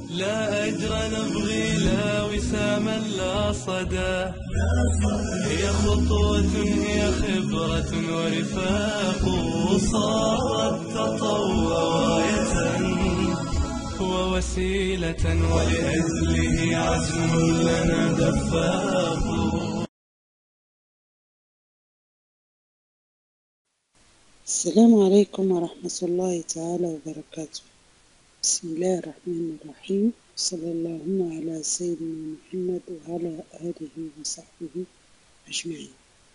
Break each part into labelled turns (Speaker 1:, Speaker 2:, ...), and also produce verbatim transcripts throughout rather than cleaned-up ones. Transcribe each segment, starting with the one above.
Speaker 1: لا أجر نبغي لا وساما لا صدى، هي خطوة هي خبرة ورفاق، صارت تطوع غاية ووسيلة ولأجله عزم لنا دفاق.
Speaker 2: السلام عليكم ورحمة الله تعالى وبركاته. بسم الله الرحمن الرحيم، صلى اللهم على سيدنا محمد وعلى آله وصحبه أجمعين.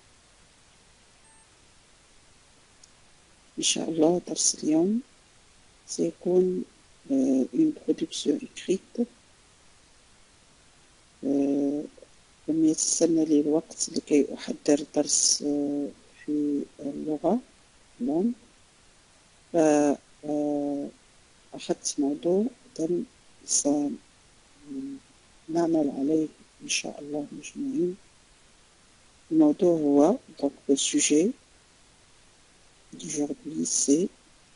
Speaker 2: إن شاء الله درس اليوم سيكون une production écrite. لم يتسنى لي الوقت لكي أحضر درس في اللغة الآن، فأخذت موضوع تم سنعمل عليه إن شاء الله مجموعين. الموضوع هو donc le sujet d'aujourd'hui c'est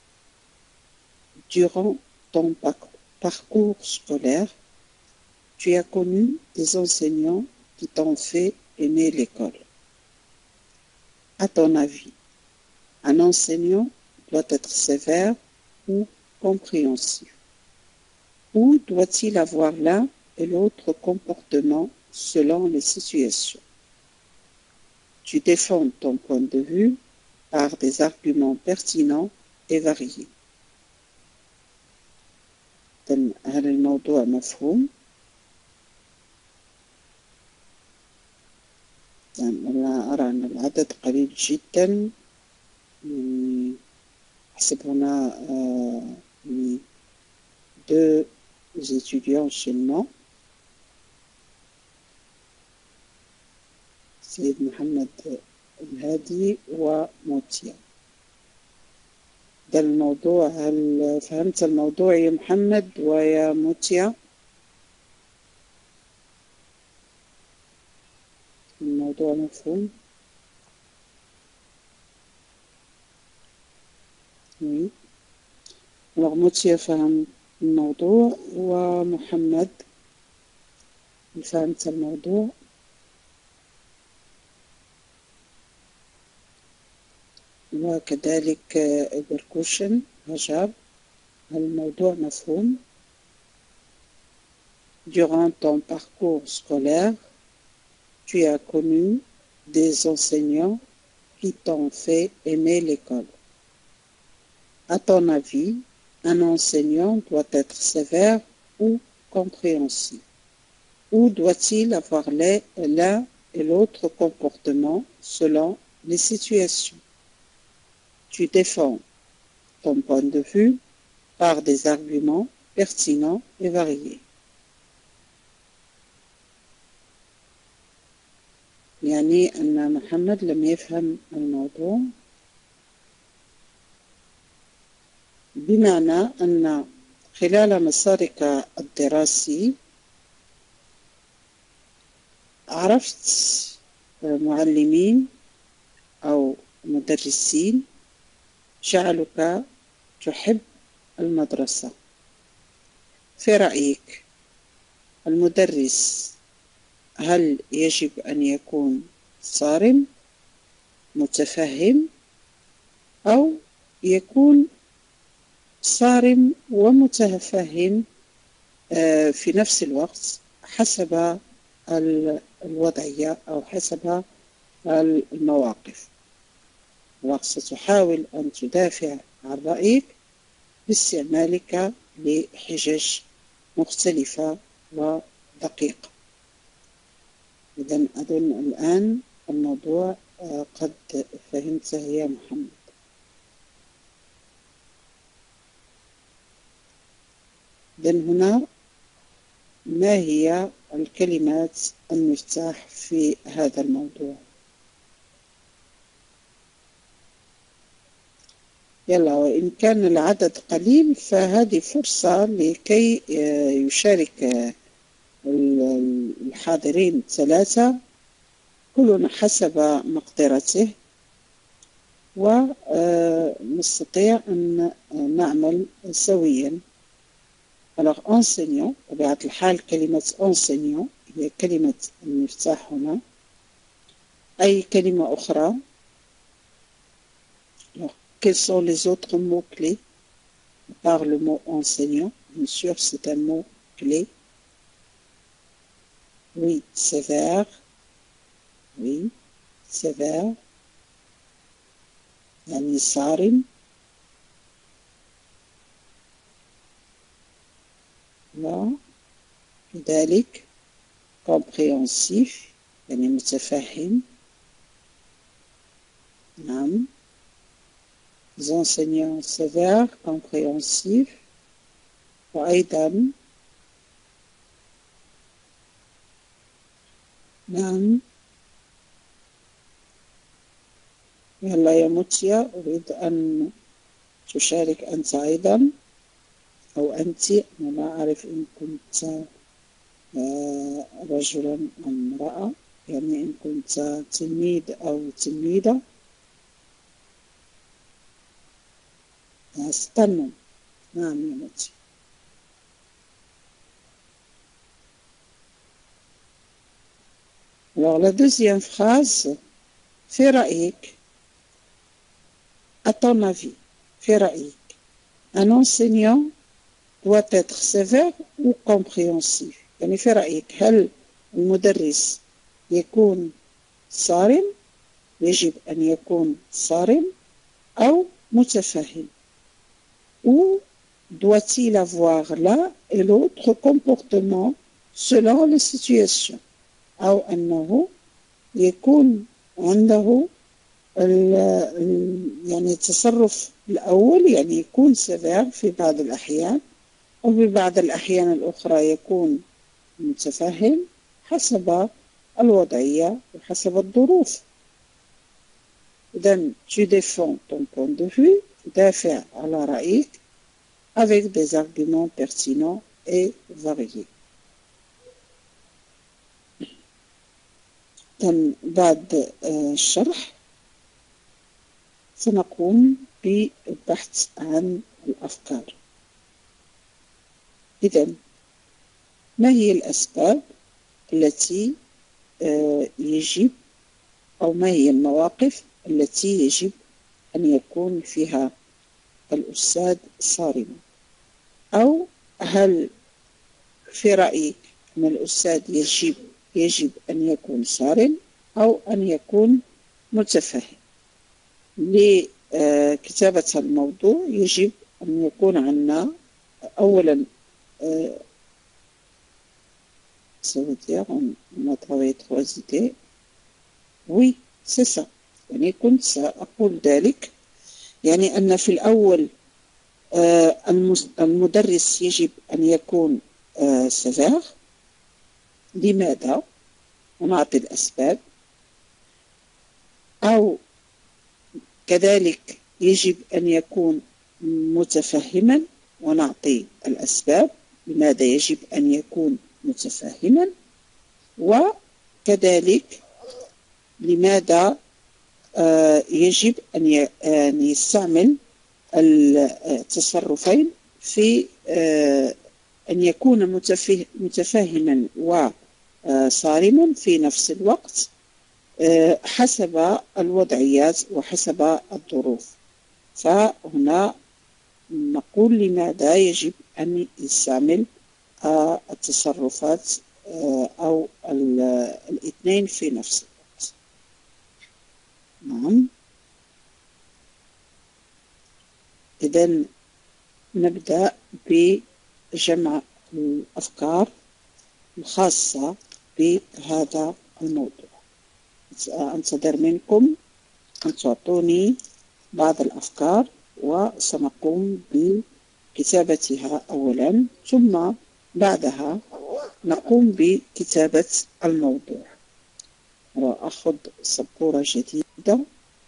Speaker 2: durant ton parcours scolaire, tu as connu des enseignants qui t'ont fait aimer l'école. À ton avis, un enseignant doit être sévère ou compréhensif? Ou doit-il avoir l'un et l'autre comportement selon les situations? Tu défends ton point de vue par des arguments pertinents et variés. هل الموضوع مفهوم؟ أنا أرى أن العدد قليل جدا، أحسب هنا deux étudiants seulement. سيد محمد الهادي وموتيا. ده الموضوع، هل فهمت الموضوع يا محمد ويا موتيا؟ الموضوع مفهوم؟ oui. alors موتيا فهم الموضوع ومحمد فهمت الموضوع. وكذلك بركوشن هجاب، هل الموضوع مفهوم؟ Durant ton parcours scolaire, tu as connu des enseignants qui t'ont fait aimer l'école. À ton avis, un enseignant doit être sévère ou compréhensif? Ou doit-il avoir l'un et l'autre comportement selon les situations? Tu défends ton point de vue par des arguments pertinents et variés. يعني أن محمد لم يفهم الموضوع، بمعنى أن خلال مسارك الدراسي عرفت معلمين أو مدرسين جعلك تحب المدرسة. في رأيك المدرس هل يجب أن يكون صارم متفهم أو يكون صارم ومتفهم في نفس الوقت حسب الوضعية أو حسب المواقف؟ وستحاول أن تدافع عن رأيك باستعمالك لحجج مختلفة ودقيقة. إذن أظن الآن الموضوع قد فهمته يا محمد. إذن هنا ما هي الكلمات المفتاح في هذا الموضوع؟ يلا، وإن كان العدد قليل فهذه فرصة لكي يشارك الحاضرين ثلاثة كل حسب مقدرته، ونستطيع أن نعمل سويا. alors enseignant بطبيعة الحال كلمة enseignant هي كلمة المفتاح هنا. أي كلمة أخرى؟ alors quels sont les autres mots clés par le mot enseignant? Bien sûr c'est un mot clé. Oui, sévère. Oui, sévère. يعني صارم. لا. كذلك compréhensif يعني متفهم. نعم. Les enseignants sévères, compréhensifs. وأيضا نعم. يلا يا متيا أريد أن تشارك أنت أيضا أو أنت. أنا لا أعرف إن كنت رجلا أم امرأة، يعني إن كنت تلميذ أو تلميذة. استنى. نعم يا متيا. Alors la deuxième phrase, في رأيك. À ton avis, في رأيك. Un enseignant doit être sévère ou compréhensif. يعني في رأيك هل المدرس يكون صارم، يجب أن يكون صارم أو متفهم؟ Ou doit-il avoir l'un et l'autre comportement selon les situations؟ أو أنه يكون عنده يعني التصرف الأول، يعني يكون سيفير في بعض الأحيان، وفي بعض الأحيان الأخرى يكون متفهم حسب الوضعية وحسب الظروف. إذن tu défends ton point de vue، تدافع على رأيك avec des arguments pertinents et variés. بعد الشرح سنقوم بالبحث عن الأفكار. إذن ما هي الأسباب التي يجب أو ما هي المواقف التي يجب أن يكون فيها الأستاذ صارما؟ أو هل في رأيك أن الأستاذ يجب يجب أن يكون صارم أو أن يكون متفهم؟ لكتابة الموضوع يجب أن يكون عندنا أولا ça veut dire on, on a travaillé trois idées. Oui, c'est ça. يعني كنت سأقول ذلك، يعني أن في الأول المدرس يجب أن يكون سيفير. لماذا؟ ونعطي الأسباب. أو كذلك يجب أن يكون متفهما ونعطي الأسباب لماذا يجب أن يكون متفهما، وكذلك لماذا يجب أن يستعمل التصرفين في أن يكون متفهما وصارما في نفس الوقت حسب الوضعيات وحسب الظروف. فهنا نقول لماذا يجب أن يستعمل التصرفات أو الاثنين في نفس الوقت. نعم. إذن نبدأ بجمع الأفكار الخاصة بهذا الموضوع. أنتظر منكم أن تعطوني بعض الأفكار وسنقوم بكتابتها أولا، ثم بعدها نقوم بكتابة الموضوع. وأخذ سبورة جديدة.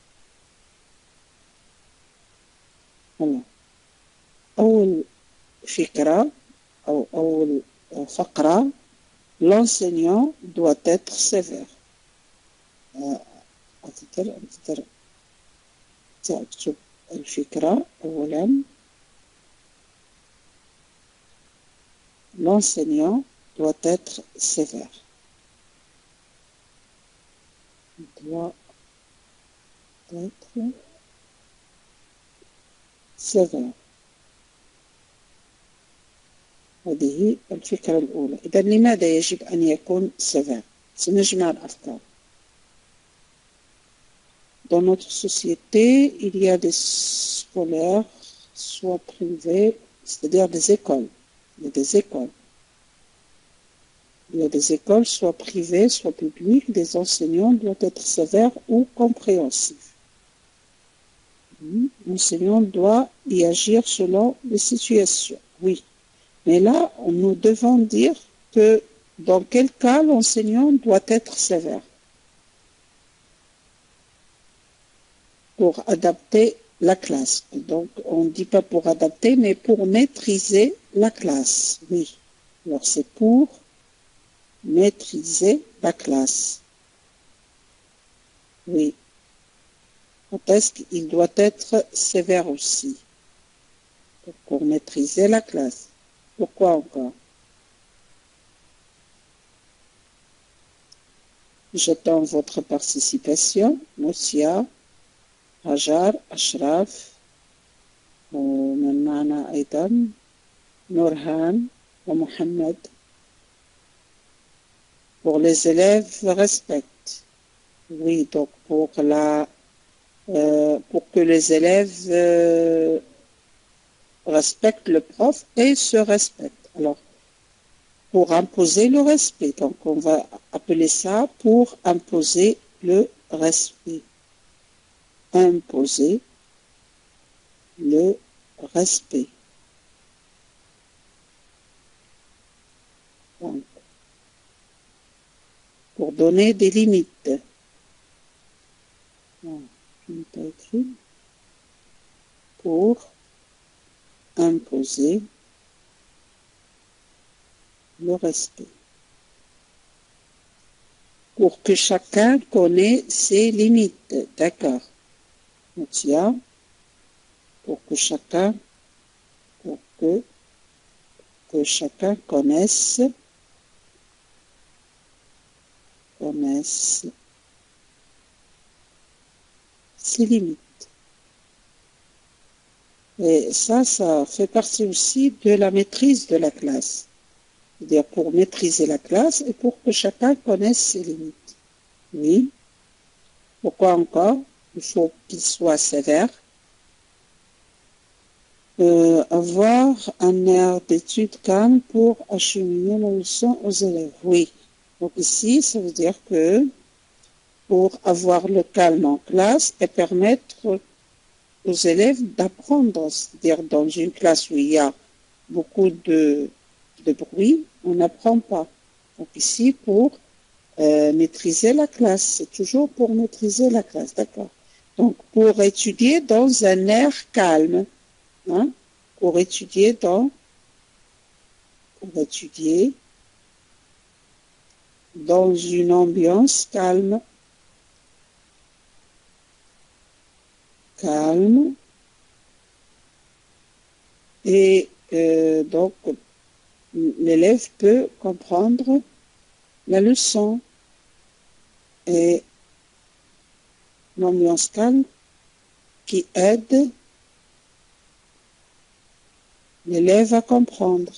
Speaker 2: أول فكرة أو أول فقرة l'enseignant doit être sévère. أنتظر أنتظر تكتب الفكرة أولا. l'enseignant doit être sévère. Doit être sévère. هذه الفكرة الأولى. إذا لماذا يجب أن يكون sévère؟ سنجمع الأفكار. Dans notre société, il y a des scolaires, soit privés, c'est-à-dire des écoles. Il y a des écoles. Il y a des écoles, soit privées, soit publiques. Des enseignants doivent être sévères ou compréhensifs. L'enseignant doit y agir selon les situations. Oui. Mais là, nous devons dire que dans quel cas l'enseignant doit être sévère pour adapter la classe. Donc, on ne dit pas pour adapter, mais pour maîtriser la classe. Oui. Alors, c'est pour maîtriser la classe. Oui. Est-ce qu'il doit être sévère aussi pour maîtriser la classe? Pourquoi encore? J'attends votre participation. Moussia, Hajar, Ashraf, ومن معنا أيضا نورهان ومحمد. Pour les élèves, respectent. Oui, donc pour la euh, pour que les élèves euh, respectent le prof et se respectent. Alors, pour imposer le respect, donc on va appeler ça pour imposer le respect. Imposer le respect. Donc, pour donner des limites. Non, je n'ai pas écrit. Pour imposer le respect. Pour que chacun connaisse ses limites. D'accord. Motia. Pour que chacun, pour que, que chacun connaisse, connaisse ses limites. Et ça, ça fait partie aussi de la maîtrise de la classe. C'est-à-dire pour maîtriser la classe et pour que chacun connaisse ses limites. Oui. Pourquoi encore? Il faut qu'il soit sévère. Euh, avoir un air d'étude calme pour acheminer la leçon aux élèves. Oui. Donc ici, ça veut dire que pour avoir le calme en classe et permettre aux élèves d'apprendre, c'est-à-dire dans une classe où il y a beaucoup de, de bruit, on n'apprend pas. Donc ici, pour euh, maîtriser la classe, c'est toujours pour maîtriser la classe, d'accord. Donc pour étudier dans un air calme, hein, pour étudier dans, pour étudier dans une ambiance calme, calme, et euh, donc l'élève peut comprendre la leçon et l'ambiance calme qui aide l'élève à comprendre.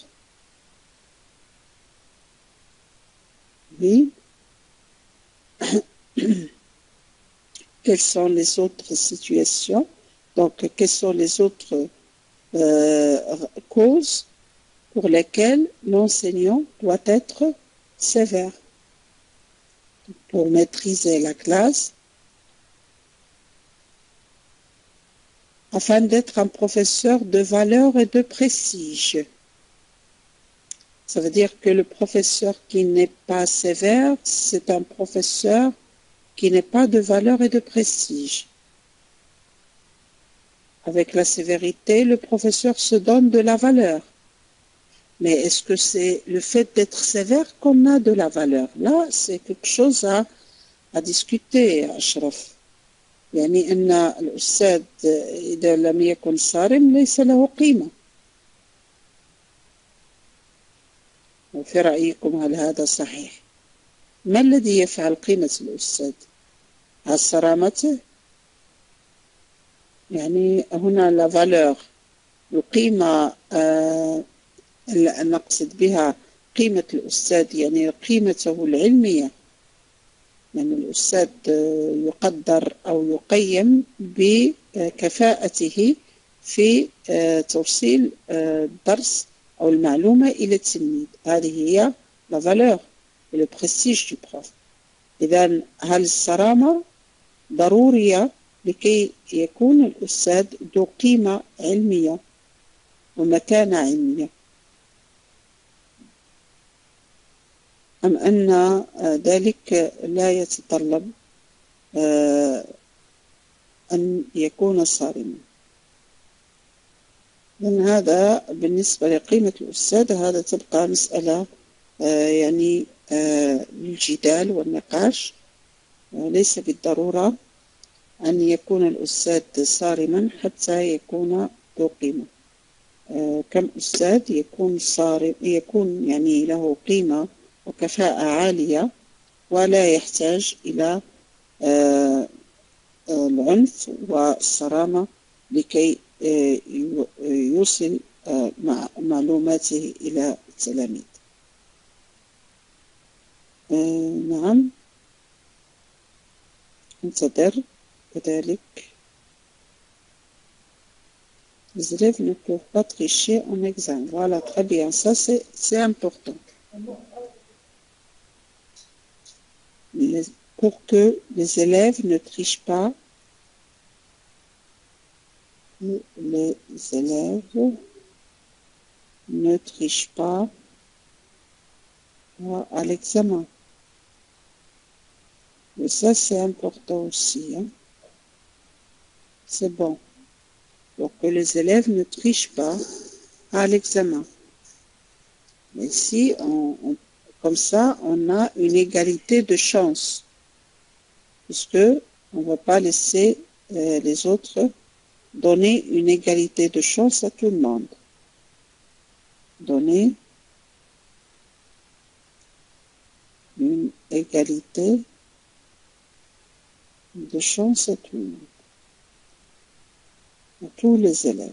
Speaker 2: Oui. Quelles sont les autres situations? Donc, quelles sont les autres euh, causes pour lesquelles l'enseignant doit être sévère? Pour maîtriser la classe, afin d'être un professeur de valeur et de prestige. Ça veut dire que le professeur qui n'est pas sévère, c'est un professeur qui n'est pas de valeur et de prestige. Avec la sévérité, le professeur se donne de la valeur. Mais est-ce que c'est le fait d'être sévère qu'on a de la valeur? Là, c'est quelque chose à, à discuter, Ashraf. يعني أن الأستاذ إذا لم يكن صارم ليس له قيمة. وفي رأيكم هل هذا صحيح؟ ما الذي يفعل قيمة الأستاذ؟ هل صرامته؟ يعني هنا لا فالور، القيمة آه نقصد بها قيمة الأستاذ يعني قيمته العلمية، يعني الأستاذ يقدر أو يقيم بكفاءته في توصيل الدرس أو المعلومة إلى التلميذ. هذه هي لا فالور لو برستيج دو بروف. إذا هل الصرامة ضرورية لكي يكون الأستاذ ذو قيمة علمية ومكانة علمية، أم أن ذلك لا يتطلب أن يكون صارما؟ لأن هذا بالنسبة لقيمة الأستاذ هذا تبقى مسألة يعني للجدال والنقاش. ليس بالضرورة أن يكون الأستاذ صارما حتى يكون ذو قيمة. كم أستاذ يكون صارم، يكون يعني له قيمة وكفاءة عالية ولا يحتاج إلى العنف والصرامة لكي يوصل معلوماته إلى التلاميذ. نعم، انتظر كذلك. Les élèves ne peuvent pas tricher en examen. Voilà, très bien. Ça, c'est important. Les, pour que les élèves ne trichent pas, les élèves ne trichent pas à l'examen. Et ça, c'est important aussi. Hein. C'est bon. Pour que les élèves ne trichent pas à l'examen. Mais ici, on, on, comme ça, on a une égalité de chance, puisque on ne va pas laisser euh, les autres donner une égalité de chance à tout le monde. Donner une égalité de chance à tout le monde. À tous les élèves.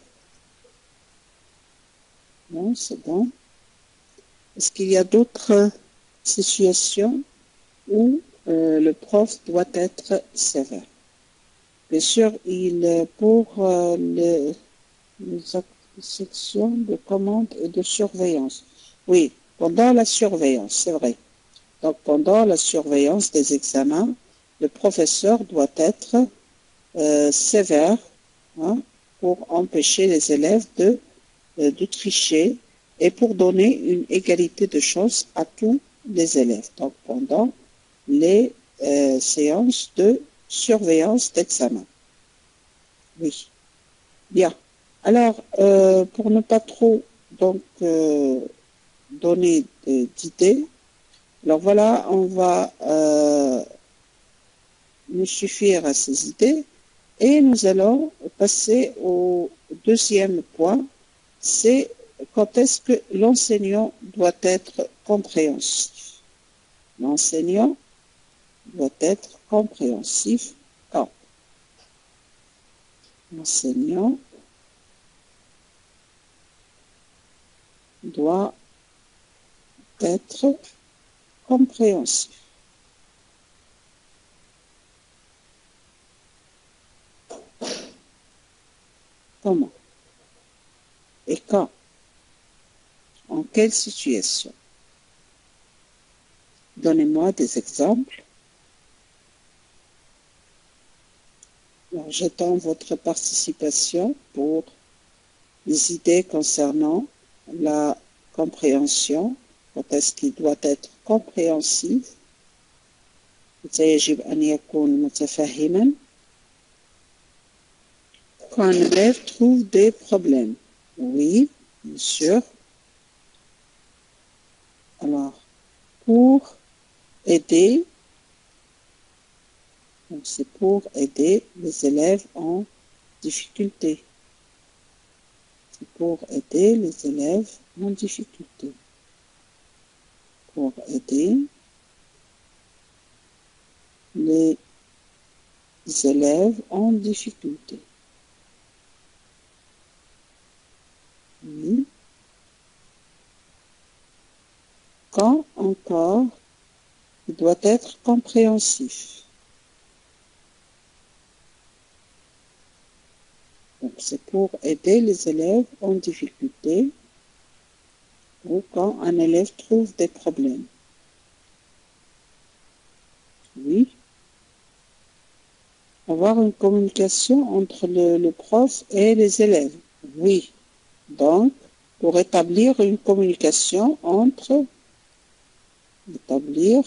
Speaker 2: Bon, c'est bon. Est-ce qu'il y a d'autres situations où euh, le prof doit être sévère? Bien sûr, il pour euh, les, les sections de commande et de surveillance. Oui, pendant la surveillance, c'est vrai. Donc, pendant la surveillance des examens, le professeur doit être euh, sévère, hein, pour empêcher les élèves de, de tricher et pour donner une égalité de chance à tous les élèves. Donc, pendant les euh, séances de surveillance d'examen. Oui. Bien. Alors, euh, pour ne pas trop donc euh, donner d'idées, alors voilà, on va euh, nous suffire à ces idées. Et nous allons passer au deuxième point, c'est quand est-ce que l'enseignant doit être compréhensif. L'enseignant doit être compréhensif quand l'enseignant doit être compréhensif. Comment? Et quand? En quelle situation? Donnez-moi des exemples. Alors, j'attends votre participation pour les idées concernant la compréhension. Quand est-ce qu'il doit être compréhensif? يجب أن يكون متفهما. Quand un élève trouve des problèmes. Oui, bien sûr. Alors, pour aider, c'est pour aider les élèves en difficulté. C'est pour aider les élèves en difficulté. pour aider les élèves en difficulté. Oui. Quand encore, il doit être compréhensif. Donc, c'est pour aider les élèves en difficulté ou quand un élève trouve des problèmes. Oui. Avoir une communication entre le, le prof et les élèves. Oui. Donc, pour établir une communication entre, établir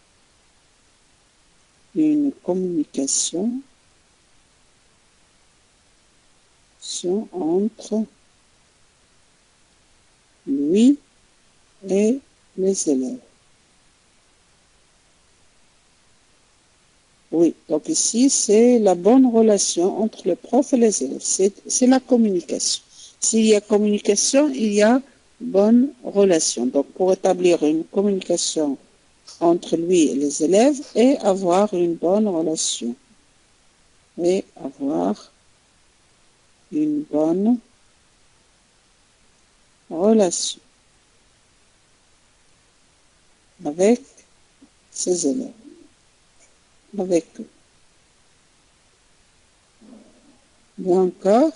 Speaker 2: une communication entre lui et les élèves. Oui, donc ici, c'est la bonne relation entre le prof et les élèves. C'est la communication. S'il y a communication, il y a bonne relation. Donc, pour établir une communication entre lui et les élèves et avoir une bonne relation. Et avoir une bonne relation avec ses élèves, avec eux. Il y a encore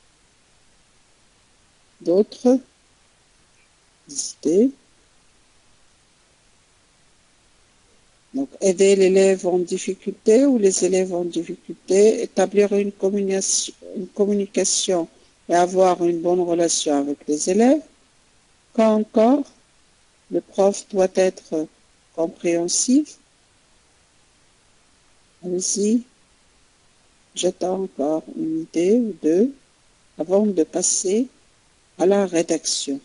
Speaker 2: d'autres idées. Donc, aider l'élève en difficulté ou les élèves en difficulté, établir une communication, une communication et avoir une bonne relation avec les élèves. Quand encore, le prof doit être compréhensif. Allez-y, j'attends encore une idée ou deux avant de passer à la rédaction.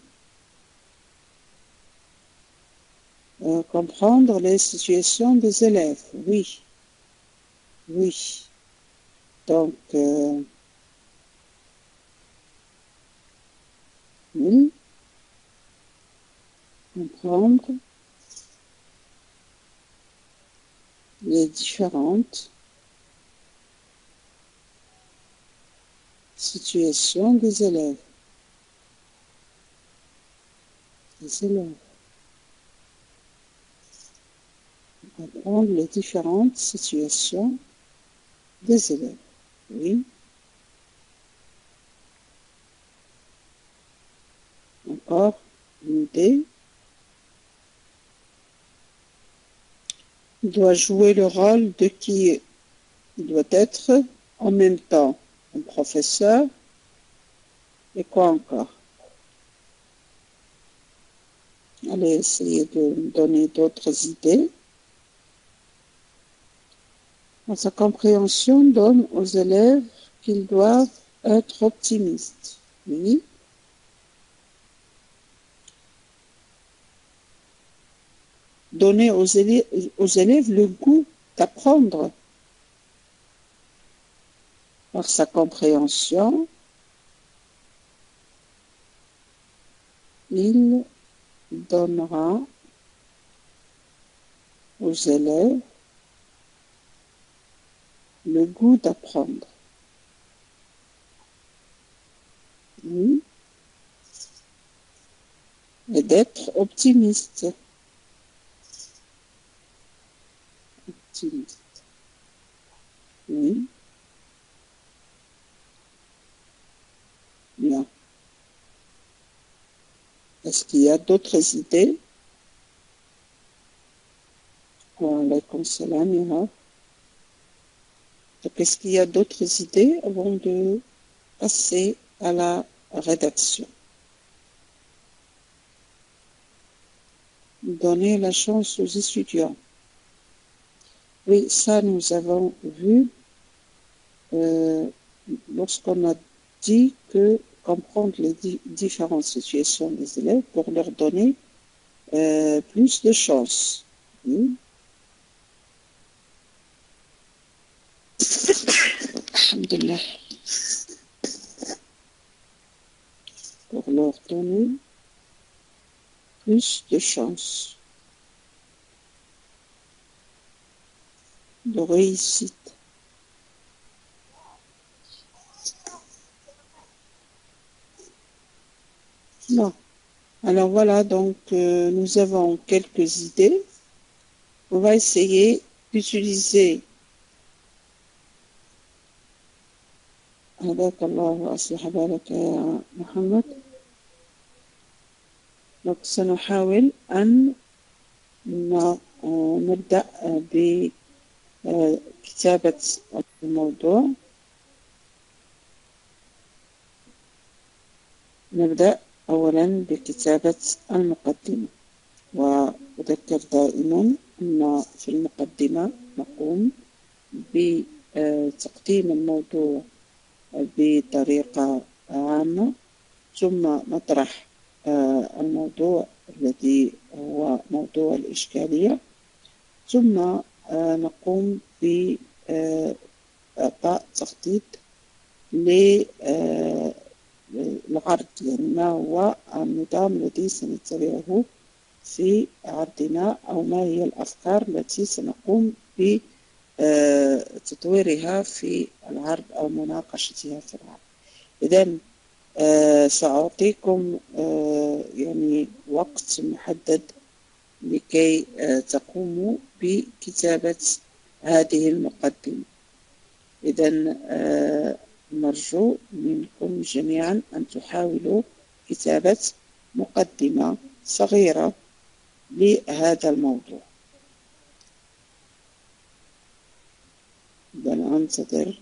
Speaker 2: Euh, comprendre les situations des élèves, oui, oui. Donc, euh, oui, comprendre les différentes situations des élèves. Des élèves. Comprendre les différentes situations des élèves. Oui. Encore une idée. Il doit jouer le rôle de qui il doit être en même temps un professeur et quoi encore. Allez essayer de donner d'autres idées. Sa compréhension donne aux élèves qu'ils doivent être optimistes. Oui. Donner aux élèves, aux élèves le goût d'apprendre. Par sa compréhension, il donnera aux élèves le goût d'apprendre. Oui. Et d'être optimiste. Optimiste. Oui. Bien. Est-ce qu'il y a d'autres idées? Alaykoum salam, Mira. Donc, est-ce qu'il y a d'autres idées avant de passer à la rédaction? Donner la chance aux étudiants. Oui, ça nous avons vu euh, lorsqu'on a dit que comprendre les di différentes situations des élèves pour leur donner euh, plus de chance. Oui. Alhamdulillah. Pour leur donner plus de chance. de réussite. Non. Alors voilà, donc euh, nous avons quelques idées. On va essayer d'utiliser هداك الله وأصلح بالك يا محمد. donc سنحاول أن نبدأ بكتابة الموضوع. نبدأ أولا بكتابة المقدمة، وأذكر دائما أن في المقدمة نقوم بتقديم الموضوع بطريقة عامة، ثم نطرح الموضوع الذي هو موضوع الإشكالية، ثم نقوم بإعطاء تخطيط للعرض، يعني ما هو النظام الذي سنتبعه في عرضنا، أو ما هي الأفكار التي سنقوم بتطويرها في العرض أو مناقشتها في العرض. إذن آه سأعطيكم آه يعني وقت محدد لكي آه تقوموا بكتابة هذه المقدمة. إذن آه نرجو منكم جميعا أن تحاولوا كتابة مقدمة صغيرة لهذا الموضوع. إذن أنتظر.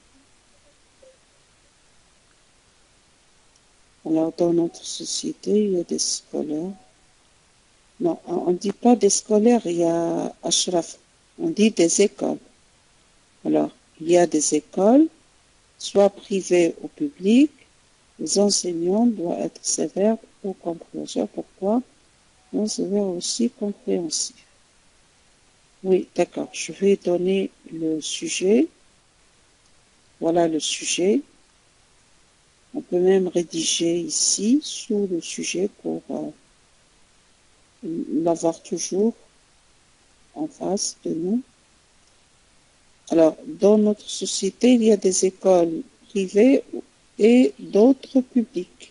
Speaker 2: Alors, dans notre société, il y a des scolaires. Non, on ne dit pas des scolaires, il y a Ashraf. On dit des écoles. Alors, il y a des écoles, soit privées ou publiques. Les enseignants doivent être sévères ou compréhensifs. Pourquoi? Non, sévères aussi compréhensifs. Oui, d'accord. Je vais donner le sujet. Voilà le sujet. On peut même rédiger ici sous le sujet pour euh, l'avoir toujours en face de nous. Alors, dans notre société, il y a des écoles privées et d'autres publiques.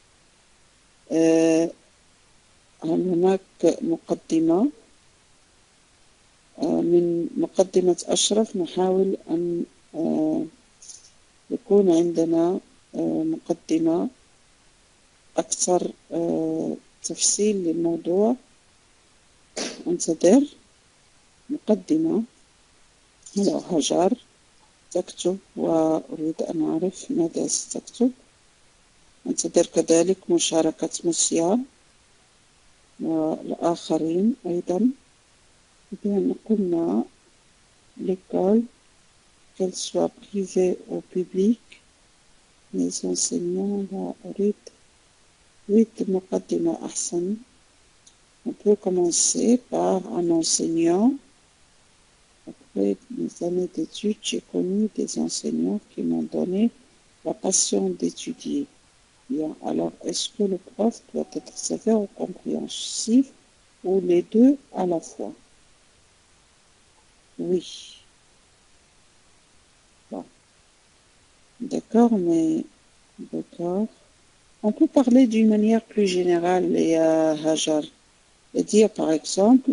Speaker 2: هناك مقدمة من مقدمة أشرف. نحاول أن يكون عندنا مقدمة أكثر تفصيل للموضوع. انتظر. مقدمة. هلا هاجر تكتب، وأريد أن أعرف ماذا ستكتب. انتظر كذلك مشاركة موسيا والآخرين أيضا. بأن قلنا l'école, qu'elle soit privée ou publique, les enseignants لا أريد أريد مقدمة أحسن. On peut commencer par un enseignant. Après mes années d'études, j'ai connu des enseignants qui m'ont donné la passion d'étudier. Bien, alors est-ce que le prof doit être sévère ou compréhensif, ou les deux à la fois? Oui. Bon. D'accord, mais d'accord. On peut parler d'une manière plus générale, et à Hajar, et dire par exemple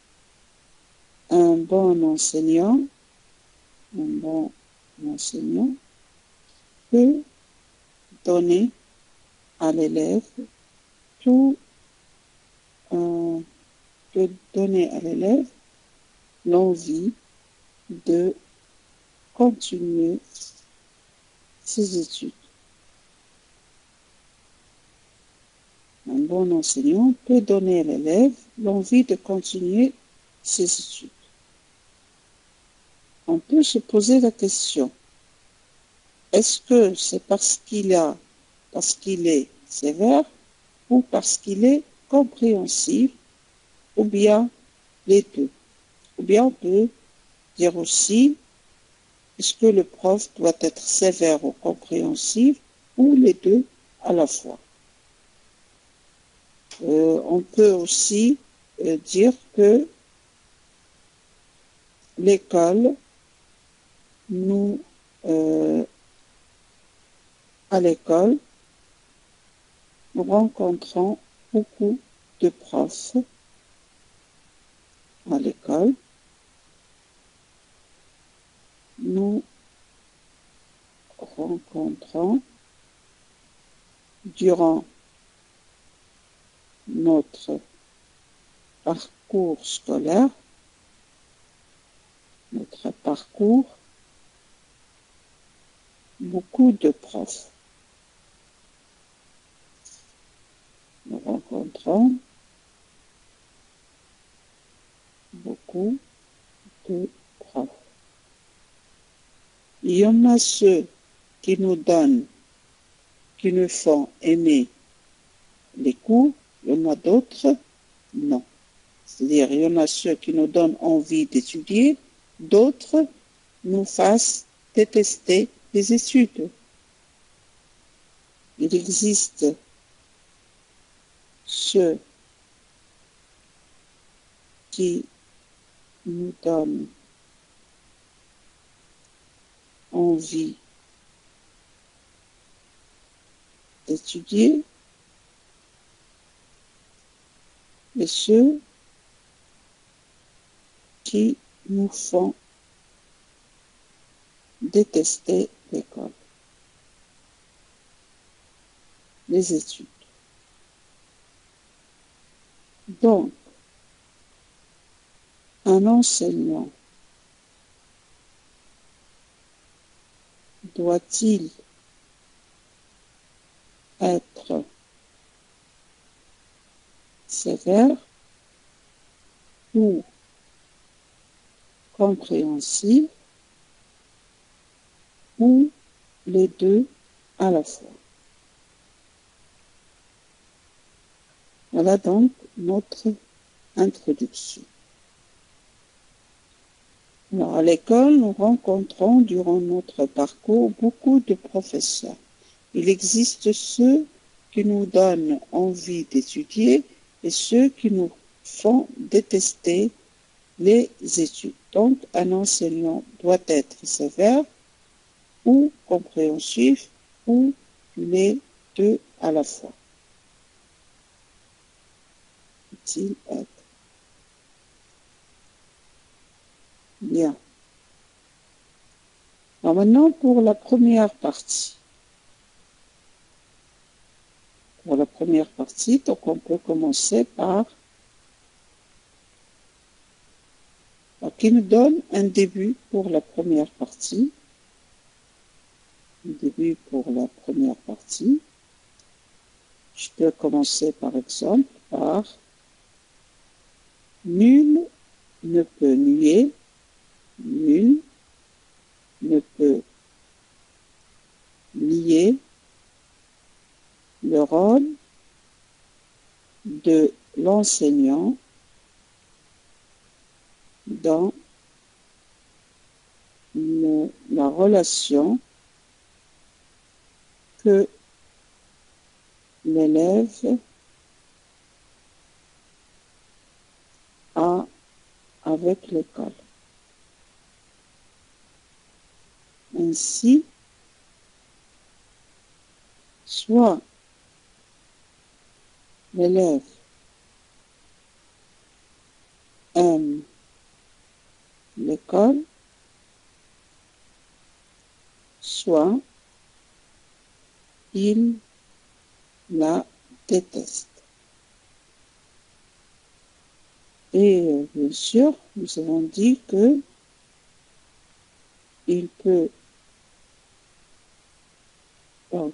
Speaker 2: un bon enseignant, un bon enseignant peut donner à l'élève tout, euh, peut donner à l'élève l'envie de continuer ses études. Un bon enseignant peut donner à l'élève l'envie de continuer ses études. On peut se poser la question, est-ce que c'est parce qu'il a, parce qu'il est sévère, ou parce qu'il est compréhensif, ou bien les deux? Ou bien on peut dire aussi, est-ce que le prof doit être sévère ou compréhensif, ou les deux à la fois? Euh, on peut aussi euh, dire que l'école nous, euh, à l'école, nous rencontrons beaucoup de profs à l'école. Nous rencontrons durant notre parcours scolaire, notre parcours, beaucoup de profs. Nous rencontrons beaucoup de profs. Il y en a ceux qui nous donnent, qui nous font aimer les cours, il y en a d'autres, non. C'est-à-dire, il y en a ceux qui nous donnent envie d'étudier, d'autres nous fassent détester les études. Il existe ceux qui nous donnent envie d'étudier et ceux qui nous font détester l'école, les études. Donc, un enseignant doit-il être sévère ou compréhensif ou les deux à la fois? Voilà donc notre introduction. Alors, à l'école, nous rencontrons durant notre parcours beaucoup de professeurs. Il existe ceux qui nous donnent envie d'étudier et ceux qui nous font détester les études. Donc, un enseignant doit être sévère ou compréhensif ou les deux à la fois. Peut-il être? Bien. Alors maintenant, pour la première partie. Pour la première partie, donc on peut commencer par qui nous donne un début pour la première partie. Un début pour la première partie. Je peux commencer par exemple par nul ne peut nier, nul ne peut nier le rôle de l'enseignant dans le, la relation que l'élève a avec l'école. Ainsi, soit l'élève aime l'école, soit il la déteste. Et bien sûr, nous avons dit que il peut donc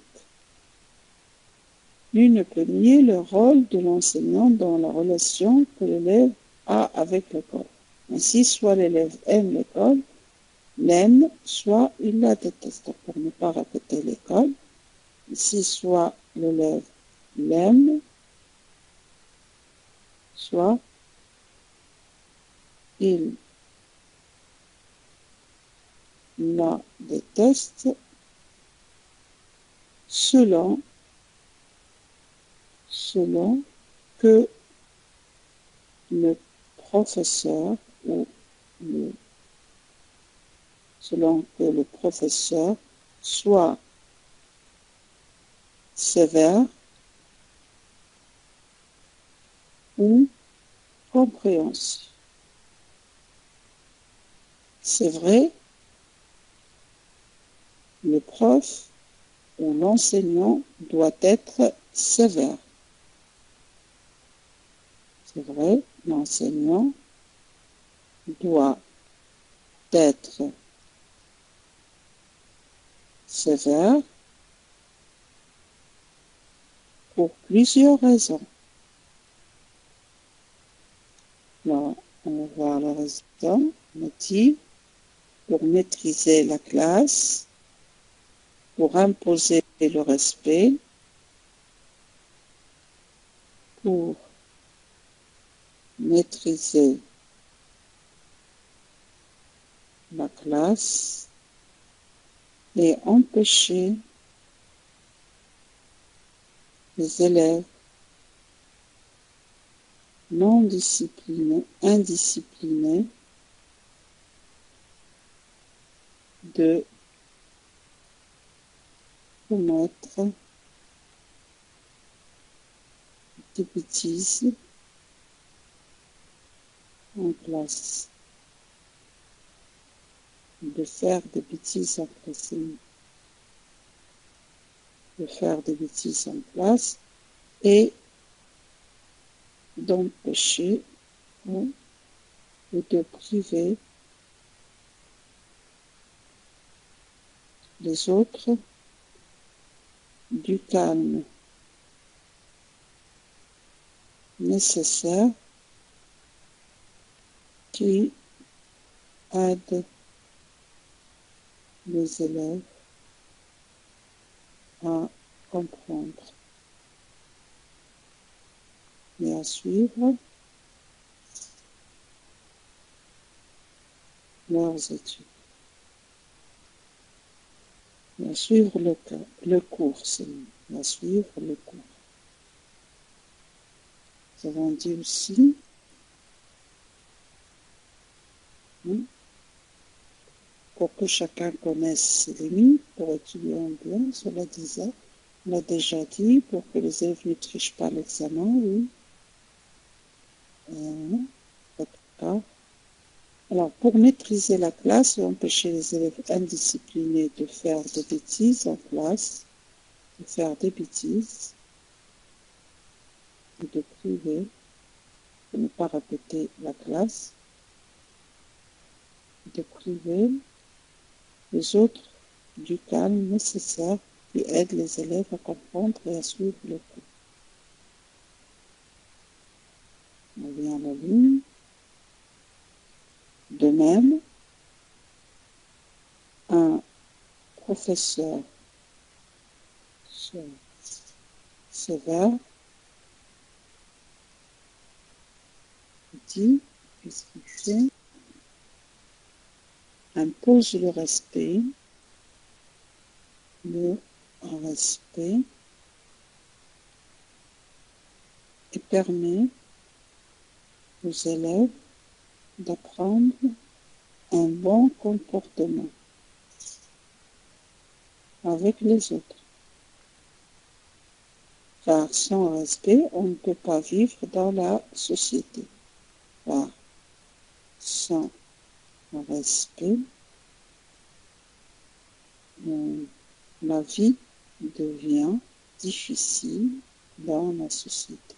Speaker 2: lui ne peut nier le rôle de l'enseignant dans la relation que l'élève a avec l'école. Ainsi, soit l'élève aime l'école, l'aime, soit il la déteste. Pour ne pas répéter l'école, ici, soit l'élève l'aime, soit il la déteste selon, selon que le professeur ou le selon que le professeur soit sévère ou compréhensif. C'est vrai, le prof ou l'enseignant doit être sévère. C'est vrai, l'enseignant doit être sévère pour plusieurs raisons. Là, on va voir le raison, motif, pour maîtriser la classe, pour imposer le respect, pour maîtriser la classe et empêcher les élèves non disciplinés, indisciplinés, de commettre des bêtises en classe, de faire des bêtises en classe, de faire des bêtises en classe et d'empêcher ou de priver les autres du calme nécessaire qui aide les élèves à comprendre et à suivre leurs études. Et à suivre le, le cours, c'est à suivre le cours. Nous avons dit aussi hein, pour que chacun connaisse ses limites, pour étudier en bien, cela disait, on l'a déjà dit, pour que les élèves ne trichent pas l'examen, oui. Euh, d'accord. Alors, pour maîtriser la classe et empêcher les élèves indisciplinés de faire des bêtises en classe, de faire des bêtises, et de priver, de ne pas répéter la classe, de priver les autres du calme nécessaire qui aide les élèves à comprendre et à suivre le cours. On vient à la ligne. De même, un professeur sévère dit, qu'est-ce qu'il fait? Impose le respect, le respect et permet aux élèves d'apprendre un bon comportement avec les autres. Car sans respect, on ne peut pas vivre dans la société. Car sans respect, la vie devient difficile dans la société.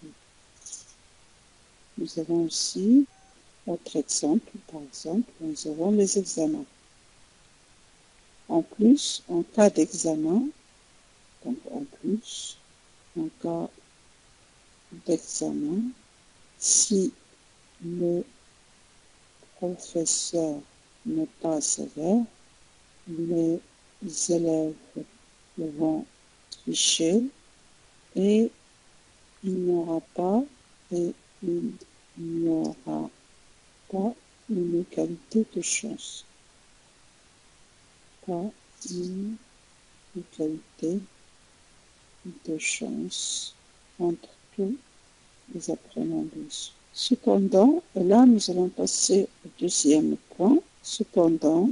Speaker 2: Nous avons aussi autre exemple, par exemple, nous avons les examens. En plus, en cas d'examen, donc en plus, en cas d'examen, si le professeur n'est pas sévère, les élèves vont tricher et il n'y aura pas et il n'y aura pas une égalité de chance. Pas une égalité de chance entre tous les apprenants. Cependant, et là nous allons passer au deuxième point, cependant,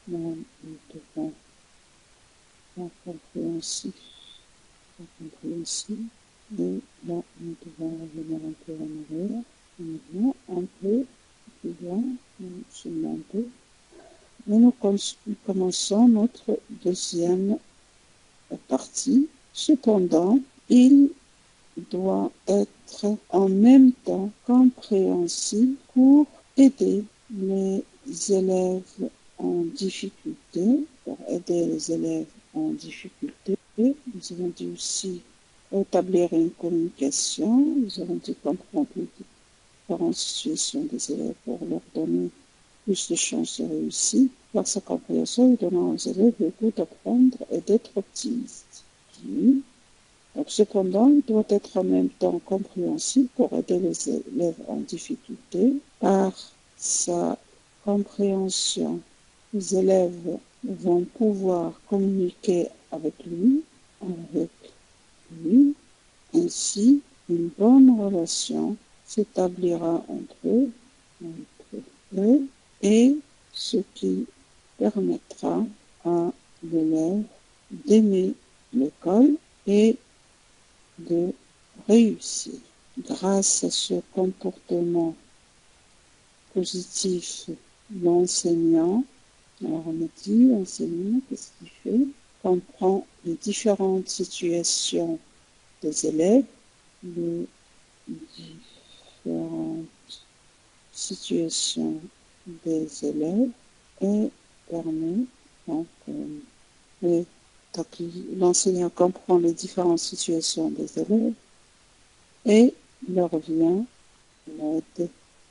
Speaker 2: Là, nous devons faire compréhensif, faire compréhensif. Et là, nous devons revenir un peu en arrière. Maintenant, un peu plus loin, seulement un peu. Et nous, nous commençons notre deuxième partie. Cependant, il doit être en même temps compréhensible pour aider les élèves en difficulté, pour aider les élèves en difficulté. Nous avons dit aussi établir une communication, nous avons dit comprendre les différentes situations des élèves pour leur donner plus de chances de réussir. Par sa compréhension, il donnera aux élèves le goût d'apprendre et d'être optimistes. Oui. Donc, cependant, il doit être en même temps compréhensible pour aider les élèves en difficulté. Par sa compréhension, les élèves vont pouvoir communiquer avec lui, avec lui. Ainsi, une bonne relation s'établira entre eux, entre eux, et ce qui permettra à l'élève d'aimer l'école et de réussir. Grâce à ce comportement positif, l'enseignant, alors on a dit, l'enseignant, qu'est-ce qu'il fait? Comprend les différentes situations des élèves, les différentes situations des élèves et permet donc euh, Donc, l'enseignant comprend les différentes situations des élèves et leur vient l'aide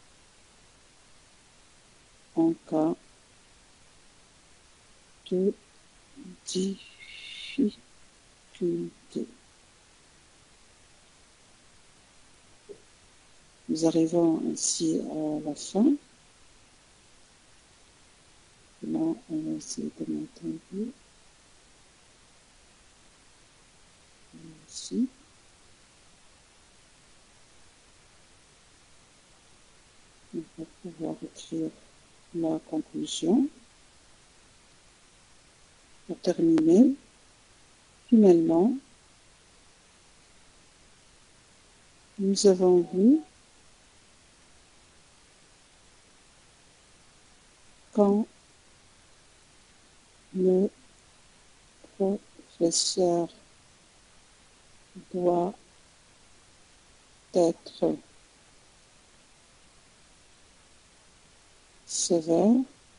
Speaker 2: en cas de difficulté. Nous arrivons ainsi à la fin. Là, on va essayer de monter un peu. Ici. On va pouvoir écrire la conclusion. Pour terminer, finalement, nous avons vu quand le professeur doit être sévère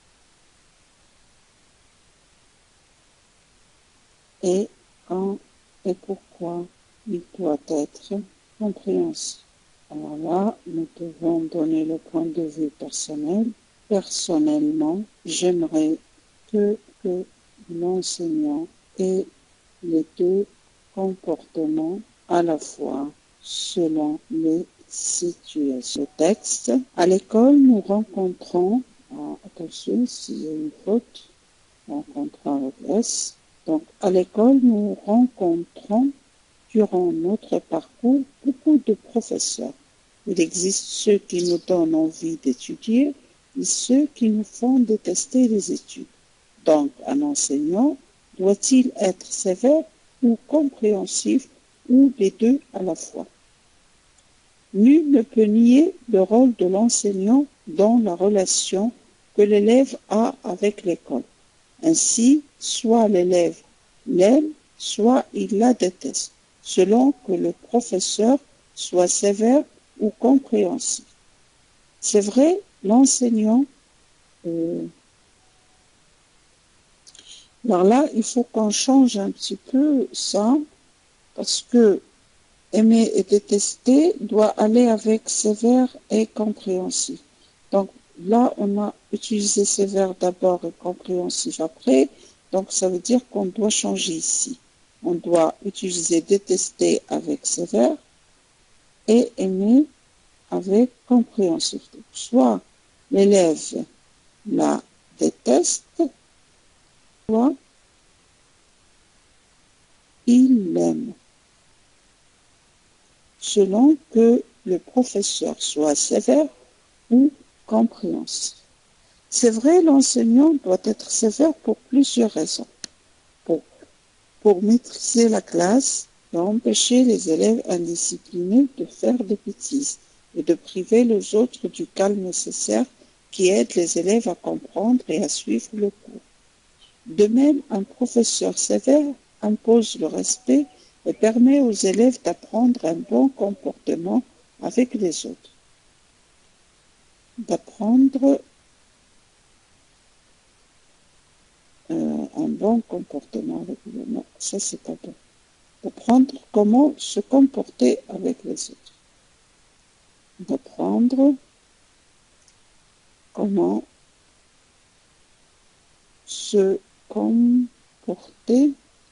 Speaker 2: et quand et pourquoi il doit être compréhensible. Alors là, nous devons donner le point de vue personnel. Personnellement, j'aimerais que, que l'enseignant ait les deux comportements à la fois selon les situations. Le texte. À l'école, nous rencontrons, ah, attention, s'il y a une faute, on rencontrera avec S. Donc, à l'école, nous rencontrons durant notre parcours beaucoup de professeurs. Il existe ceux qui nous donnent envie d'étudier et ceux qui nous font détester les études. Donc, un enseignant doit-il être sévère ou compréhensif ou les deux à la fois? Nul ne peut nier le rôle de l'enseignant dans la relation que l'élève a avec l'école. Ainsi, soit l'élève l'aime, soit il la déteste, selon que le professeur soit sévère ou compréhensif. C'est vrai, l'enseignant... Euh, alors là, il faut qu'on change un petit peu ça, parce que aimer et détester doit aller avec sévère et compréhensif. Donc là, on a utilisé sévère d'abord et compréhensif après. Donc ça veut dire qu'on doit changer ici. On doit utiliser détester avec sévère et aimer avec compréhensif. Soit l'élève la déteste, soit il l'aime, selon que le professeur soit sévère ou compréhensif. C'est vrai, l'enseignant doit être sévère pour plusieurs raisons. Pour, pour maîtriser la classe et empêcher les élèves indisciplinés de faire des bêtises et de priver les autres du calme nécessaire qui aide les élèves à comprendre et à suivre le cours. De même, un professeur sévère impose le respect et permet aux élèves d'apprendre un bon comportement avec les autres. D'apprendre euh, un bon comportement avec les autres. Non, ça c'est pas bon. D'apprendre comment se comporter avec les autres. D'apprendre comment se comporter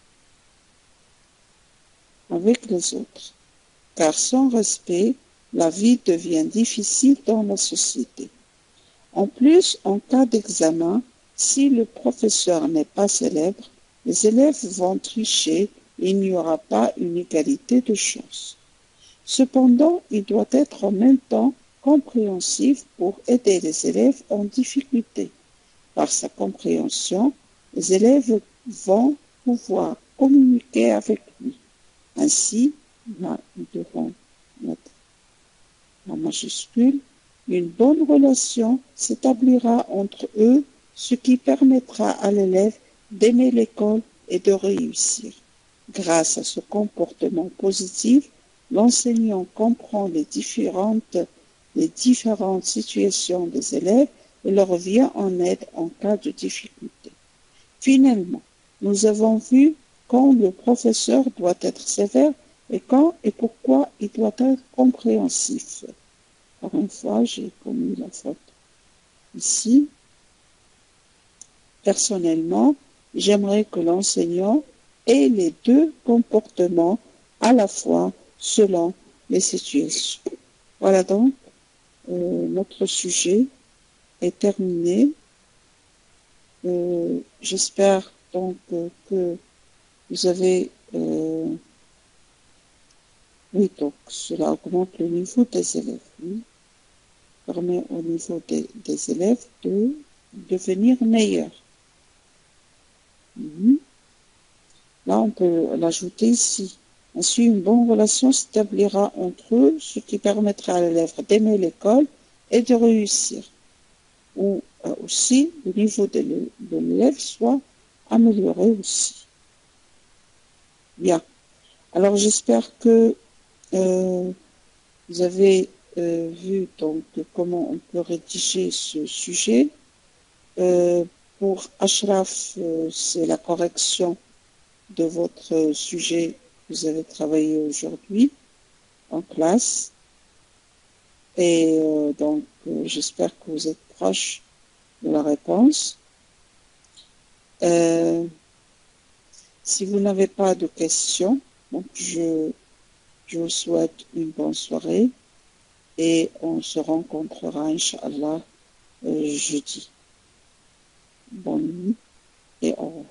Speaker 2: avec les autres. Car sans respect, la vie devient difficile dans la société. En plus, en cas d'examen, si le professeur n'est pas célèbre, les élèves vont tricher et il n'y aura pas une égalité de chance. Cependant, il doit être en même temps compréhensif pour aider les élèves en difficulté. Par sa compréhension, les élèves vont pouvoir communiquer avec lui. Ainsi, là, nous devons mettre la majuscule, une bonne relation s'établira entre eux, ce qui permettra à l'élève d'aimer l'école et de réussir. Grâce à ce comportement positif, l'enseignant comprend les différentes, les différentes situations des élèves et leur vient en aide en cas de difficulté. Finalement, nous avons vu quand le professeur doit être sévère et quand et pourquoi il doit être compréhensif. Encore une fois, j'ai commis la faute ici. Personnellement, j'aimerais que l'enseignant ait les deux comportements à la fois selon les situations. Voilà donc, euh, notre sujet est terminé. Euh, J'espère donc euh, que vous avez... Euh, oui, donc cela augmente le niveau des élèves. Oui. Permet au niveau des, des élèves de devenir meilleurs. Mmh. Là, on peut l'ajouter ici. Ainsi, une bonne relation s'établira entre eux, ce qui permettra à l'élève d'aimer l'école et de réussir. Ou euh, aussi, le niveau de l'élève soit amélioré aussi. Bien. Alors, j'espère que euh, vous avez euh, vu donc comment on peut rédiger ce sujet. Euh, pour Ashraf, euh, c'est la correction de votre sujet que vous avez travaillé aujourd'hui en classe. Et euh, donc, euh, j'espère que vous êtes proche de la réponse. Euh, si vous n'avez pas de questions, donc je, je vous souhaite une bonne soirée et on se rencontrera, Inch'Allah, euh, jeudi. Bonne nuit et au revoir.